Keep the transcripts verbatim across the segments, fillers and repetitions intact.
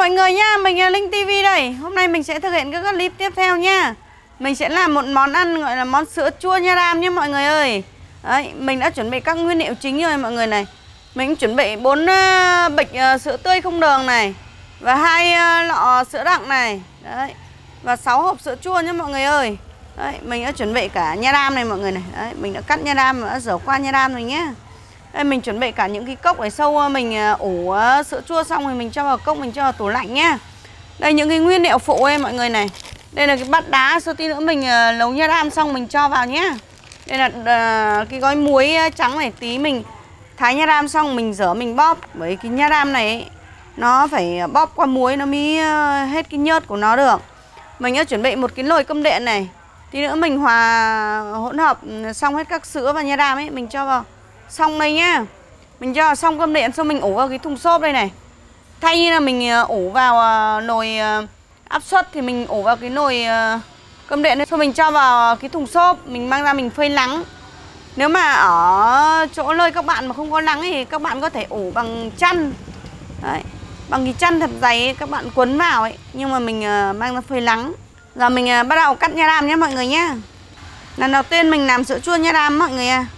mọi người nhá, mình là Linh ti vi đây. Hôm nay mình sẽ thực hiện các clip tiếp theo nha. Mình sẽ làm một món ăn gọi là món sữa chua nha đam nhé mọi người ơi. Đấy, mình đã chuẩn bị các nguyên liệu chính rồi mọi người này. Mình chuẩn bị bốn uh, bịch uh, sữa tươi không đường này, và hai uh, lọ sữa đặc này. Đấy, và sáu hộp sữa chua nhé mọi người ơi. Đấy, mình đã chuẩn bị cả nha đam này mọi người này. Đấy, mình đã cắt nha đam và đã rửa qua nha đam rồi nhé. Đây, mình chuẩn bị cả những cái cốc để sau mình ủ sữa chua xong rồi mình cho vào cốc, mình cho vào tủ lạnh nhá. Đây những cái nguyên liệu phụ ấy mọi người này. Đây là cái bát đá, sau tí nữa mình nấu nha đam xong mình cho vào nhé. Đây là uh, cái gói muối trắng này, tí mình thái nha đam xong mình rửa mình bóp. Bởi cái nha đam này ấy, nó phải bóp qua muối nó mới hết cái nhớt của nó được. Mình đã chuẩn bị một cái nồi cơm điện này. Tí nữa mình hòa hỗn hợp xong hết các sữa và nha đam ấy, mình cho vào xong đây nhá. Mình cho xong cơm điện xong mình ủ vào cái thùng xốp đây này. Thay như là mình ủ vào nồi áp suất thì mình ủ vào cái nồi cơm điện, xong mình cho vào cái thùng xốp, mình mang ra mình phơi nắng. Nếu mà ở chỗ nơi các bạn mà không có nắng thì các bạn có thể ủ bằng chăn. Đấy, bằng cái chăn thật dày ấy, các bạn quấn vào ấy, nhưng mà mình mang ra phơi nắng. Giờ mình bắt đầu cắt nha đam nhé mọi người nhé. Lần đầu tiên mình làm sữa chua nha đam mọi người à.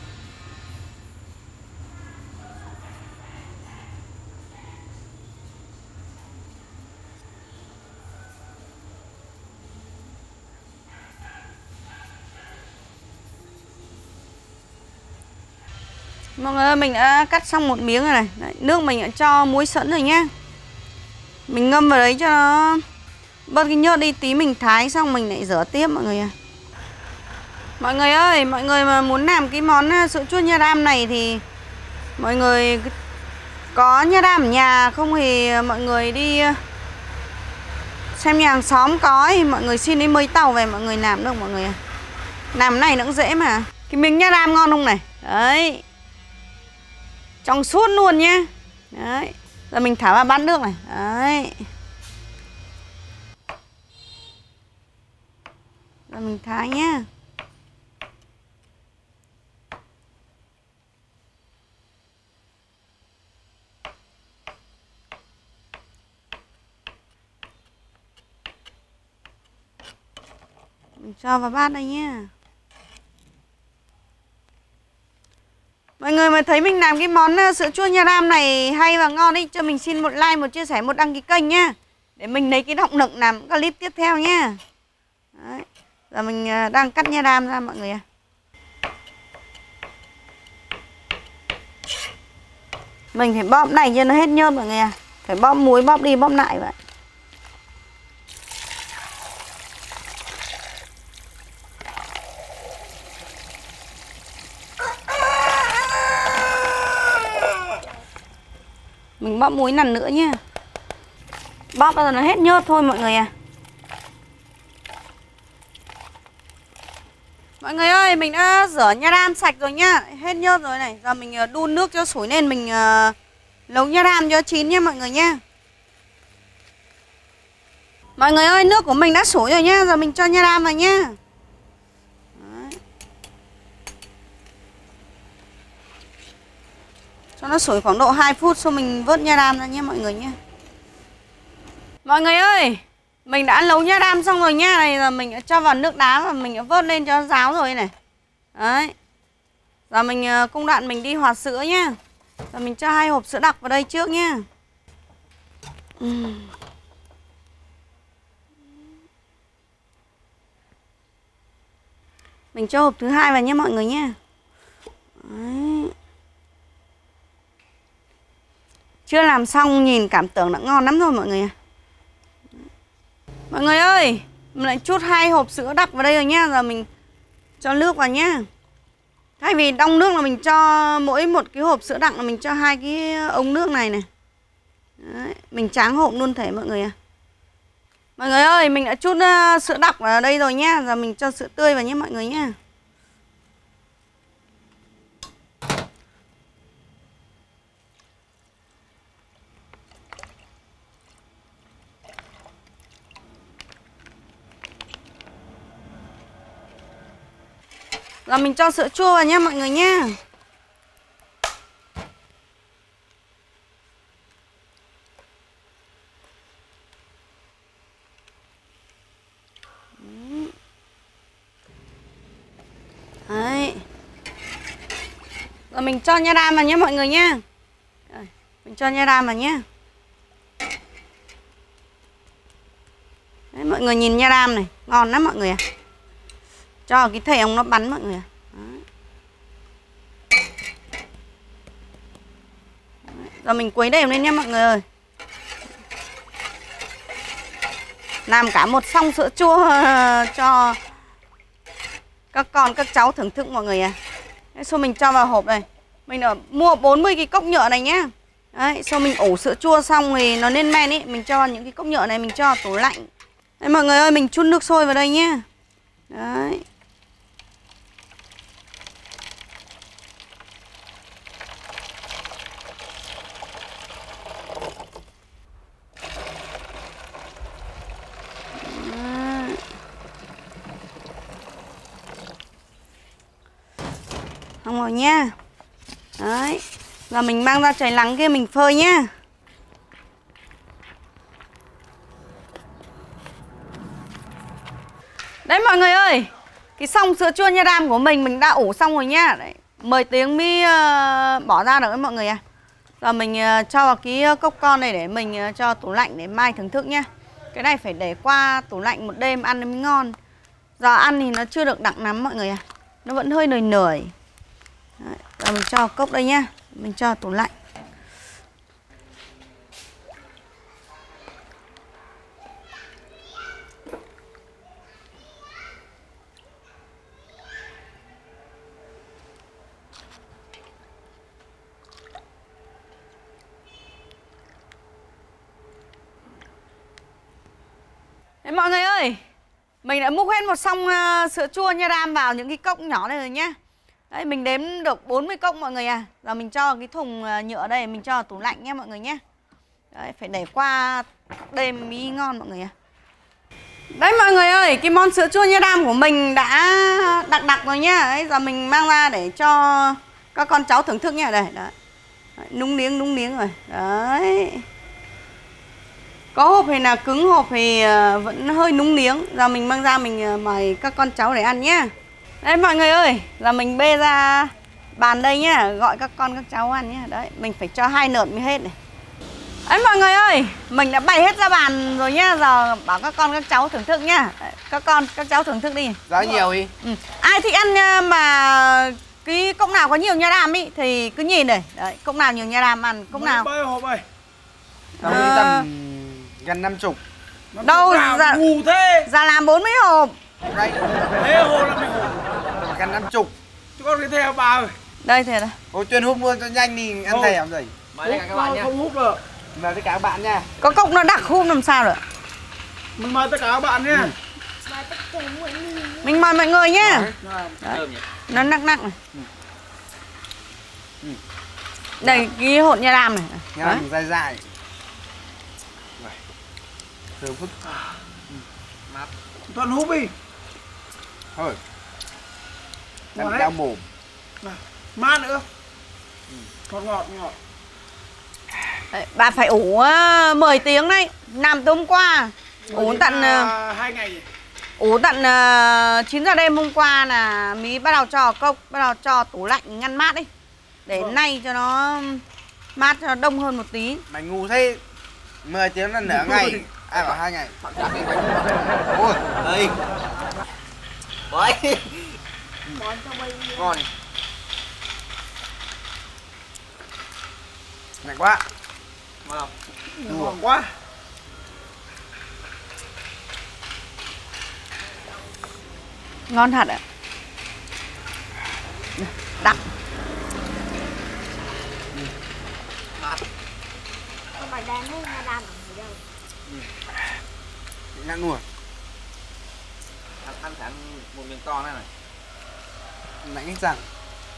Mọi người ơi, mình đã cắt xong một miếng rồi này. Đấy, nước mình đã cho muối sẵn rồi nhá. Mình ngâm vào đấy cho nó bớt cái nhớt đi, tí mình thái xong mình lại rửa tiếp mọi người à. Mọi người ơi, mọi người mà muốn làm cái món sữa chua nha đam này thì mọi người có nha đam ở nhà không thì mọi người đi xem nhà hàng xóm có thì mọi người xin đi mấy tàu về mọi người làm được mọi người à. Làm này nó cũng dễ mà. Cái miếng nha đam ngon không này. Đấy, trong suốt luôn nhá. Đấy, giờ mình thả vào bát nước này. Đấy, giờ mình thái nhá. Mình cho vào bát đây nhá. Mọi người mà thấy mình làm cái món sữa chua nha đam này hay và ngon ý, cho mình xin một like, một chia sẻ, một đăng ký kênh nhá. Để mình lấy cái động lực làm clip tiếp theo nhá. Đấy, giờ mình đang cắt nha đam ra mọi người ạ. Mình phải bóp này cho nó hết nhớt mọi người ạ. Phải bóp muối, bóp đi bóp lại vậy. Mình bóp muối lần nữa nhá. Bóp bao giờ nó hết nhớt thôi mọi người à. Mọi người ơi, mình đã rửa nha đam sạch rồi nhá. Hết nhớt rồi này. Giờ mình đun nước cho sủi lên, mình uh, nấu nha đam cho chín nhá mọi người nhá. Mọi người ơi, nước của mình đã sủi rồi nhá. Giờ mình cho nha đam vào nhá. Đấy, cho nó sủi khoảng độ hai phút xong mình vớt nha đam ra nhé mọi người nhé. Mọi người ơi, mình đã nấu nha đam xong rồi nhá. Này giờ mình đã cho vào nước đá và mình đã vớt lên cho nó ráo rồi này. Đấy, giờ mình công đoạn mình đi hòa sữa nhá. Giờ mình cho hai hộp sữa đặc vào đây trước nhá. uhm. Mình cho hộp thứ hai vào nhé mọi người nhé. Đấy, chưa làm xong nhìn cảm tưởng đã ngon lắm rồi mọi người. Mọi người ơi, mình lại chút hai hộp sữa đặc vào đây rồi nhá. Giờ mình cho nước vào nhá. Thay vì đong nước là mình cho mỗi một cái hộp sữa đặc là mình cho hai cái ống nước này này. Đấy, mình tráng hộp luôn thể mọi người à. Mọi người ơi, mình đã chút uh, sữa đặc vào đây rồi nhá. Giờ mình cho sữa tươi vào nhé mọi người nhá. Giờ mình cho sữa chua vào nhé mọi người nhé. Đấy. Rồi mình cho nha đam vào nhé mọi người nhá. Rồi, mình cho nha đam vào nhé. Đấy, mọi người nhìn nha đam này, ngon lắm mọi người à. Cho cái thầy ông nó bắn mọi người à. Đấy. Rồi mình quấy đều lên nhé mọi người ơi. Làm cả một xông sữa chua cho các con các cháu thưởng thức mọi người à. Đấy, xong mình cho vào hộp này. Mình đã mua bốn mươi cái cốc nhựa này nhá. Đấy, xong mình ủ sữa chua xong thì nó lên men ý, mình cho những cái cốc nhựa này mình cho vào tủ lạnh. Đấy mọi người ơi, mình chun nước sôi vào đây nhá. Đấy. Xong rồi nha. Đấy. Giờ mình mang ra trời nắng kia mình phơi nhá. Đấy mọi người ơi, cái xông sữa chua nha đam của mình mình đã ủ xong rồi nhá. Đấy, mười tiếng mới uh, bỏ ra được đấy mọi người à. Giờ mình uh, cho vào cái cốc con này để mình uh, cho tủ lạnh để mai thưởng thức nhá. Cái này phải để qua tủ lạnh một đêm ăn mới ngon. Giờ ăn thì nó chưa được đặng lắm mọi người à. Nó vẫn hơi nời nời. Đấy, giờ mình cho cốc đây nhá. Mình cho tủ lạnh. Đấy, mọi người ơi, mình đã múc hết một xông uh, sữa chua nha đam vào những cái cốc nhỏ này rồi nhá. Đấy, mình đếm được bốn mươi cốc mọi người à. Giờ mình cho cái thùng uh, nhựa đây, mình cho vào tủ lạnh nhé mọi người nhé. Đấy, phải để qua đêm mới ngon mọi người à. Đấy mọi người ơi, cái món sữa chua nha đam của mình đã đặc đặc rồi nhá. Đấy, giờ mình mang ra để cho các con cháu thưởng thức nha. Đây, đấy. Đấy, núng niếng núng niếng rồi. Đấy. Có hộp thì là cứng, hộp thì vẫn hơi núng niếng. Giờ mình mang ra mình mời các con cháu để ăn nhá. Đấy mọi người ơi, giờ mình bê ra bàn đây nhá, gọi các con các cháu ăn nhá. Đấy, mình phải cho hai nợt mới hết này. Đấy mọi người ơi, mình đã bày hết ra bàn rồi nhá. Giờ bảo các con các cháu thưởng thức nhá. Đấy, các con các cháu thưởng thức đi. Giá nhiều đi. Ừ. Ai thích ăn mà cái cốc nào có nhiều nha đam ý thì cứ nhìn này. Đấy, cốc nào nhiều nha đam ăn, cốc nào. Bao hộp ơi? Tầm à... tầm gần năm chục. Đâu dạ, ngu thế. Dạ làm bốn mươi hộp. Đây. Thế hộp làm mấy hộp? Gần năm chục. Chứ con đi theo bà ơi. Đây thế đây. Ôi chuyên hút mua cho nhanh đi ăn thèm làm gì. Mời tất cả các bạn nhé. Không hút được. Mời tất cả các bạn nha. Có cốc nó đặc hút làm sao được. Mình mời tất cả các bạn nhé. Ừ. Mình mời mọi người nhá. Đấy. Nó nặng nặng này. Ừ. Ừ. Đây cái hột nha đam này. Nha dài dài. Thơm phức. Mát. Toàn hút đi. Thôi. Làm đau mồm. Mát nữa. Ừ. Ngọt ngọt ngọt. Đấy, bà phải ủ uh, mười tiếng đấy. Làm từ hôm qua. Ủ tận uh, hai ngày. Ủ tận uh, chín giờ đêm hôm qua là mới bắt đầu cho cốc, bắt đầu cho tủ lạnh ngăn mát đi. Để ừ. Nay cho nó mát cho nó đông hơn một tí. Mày ngu thế. mười tiếng là nửa ngày. Ai bảo hai ngày. Ôi, đây. Đấy. Ngon. Ngon quá. Ngon. Ngon quá. Ngon thật ạ. Đặc. Không phải đen hay là đàn ở đâu. Ngăn luôn. Ăn ăn phải ăn một miếng to này này. Nãy cái rằng.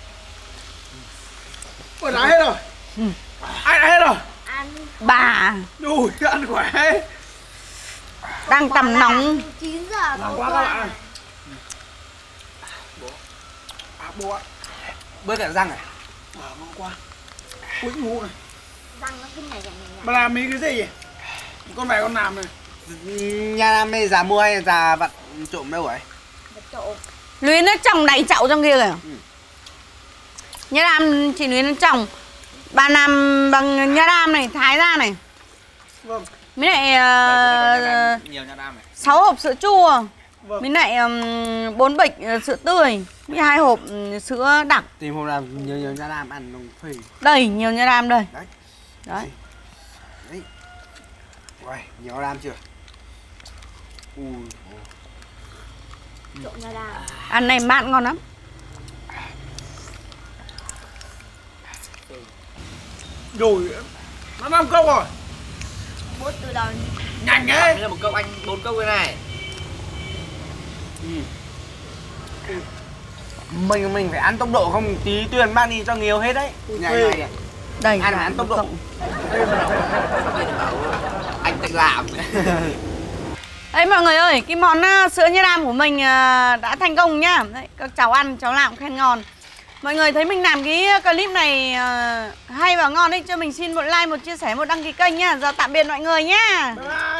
Ôi đã hết rồi. Ừ. Ai đã hết rồi? Ăn. Bà. Ui, ăn khỏe. Đang tầm nóng. chín giờ nóng quá các bạn. Bố. À bố ạ. Bớt cả răng này. À ngon quá. Ui ngu này. Răng nó kinh này này. Bà làm mấy cái gì vậy? Con mẹ con làm này. Nhà làm đây già mua hay già vặt trộm đâu vậy? Vặt trộm. Luyến nó trồng đầy chậu trong kia kìa. Ừ. Nha đam chị Luyến nó trồng. Bà làm bằng nha đam này, thái ra này. Vâng. Mới lại uh, nhiều nha đam này. sáu hộp sữa chua. Vâng. Mới lại um, bốn bịch uh, sữa tươi. Với hai hộp um, sữa đặc. Tìm hôm nào nhiều nhiều nha đam ăn nồng phì. Đây, nhiều nha đam đây. Đấy. Đấy. Đấy. Uầy, nhiều nha đam chưa? Ui. Trộn nha đam. Ăn này mặn ngon lắm. Rồi, nó năm câu rồi. Bút từ đầu. Nhanh Đấy đấy. là một câu anh bốn câu cái này. Mình mình phải ăn tốc độ không tí Tuyền mang đi cho nhiều hết đấy. Nhảy này này. Đây, Ăn phải ăn tốc độ. Anh tự làm. Đấy mọi người ơi, cái món uh, sữa nha đam của mình uh, đã thành công nhá. Đấy, các cháu ăn, cháu làm cũng khen ngon. Mọi người thấy mình làm cái clip này uh, hay và ngon ấy, cho mình xin một like, một chia sẻ, một đăng ký kênh nhá. Giờ tạm biệt mọi người nhá. Bye bye.